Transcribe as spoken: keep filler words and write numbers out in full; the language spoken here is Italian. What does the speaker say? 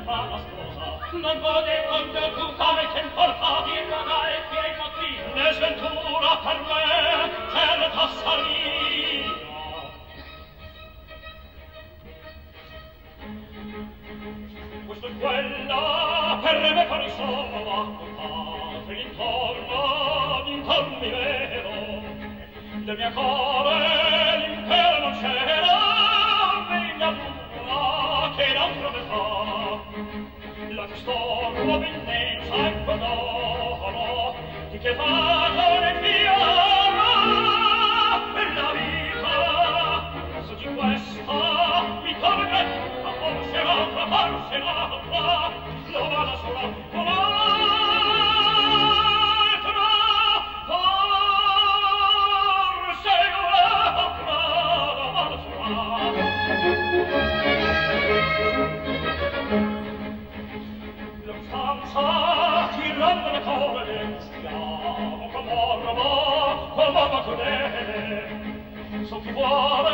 Non gode con te tu fare che importa di pagare chi è il motivo ne sventura per me certa saria questo è quella per me pari sono accompato intorno intorno mi vedo del mio cuore l'impero non c'era venga luna che non troverà la sto nuovinenza in quadoro di che vado nel mio per la vita su di questa mi torna forse l'altra forse l'altra lo vado sola un'altra forse l'altra lo vado sola stanza tirando le corde stiamo con morbo con morbo crudele so chi vuole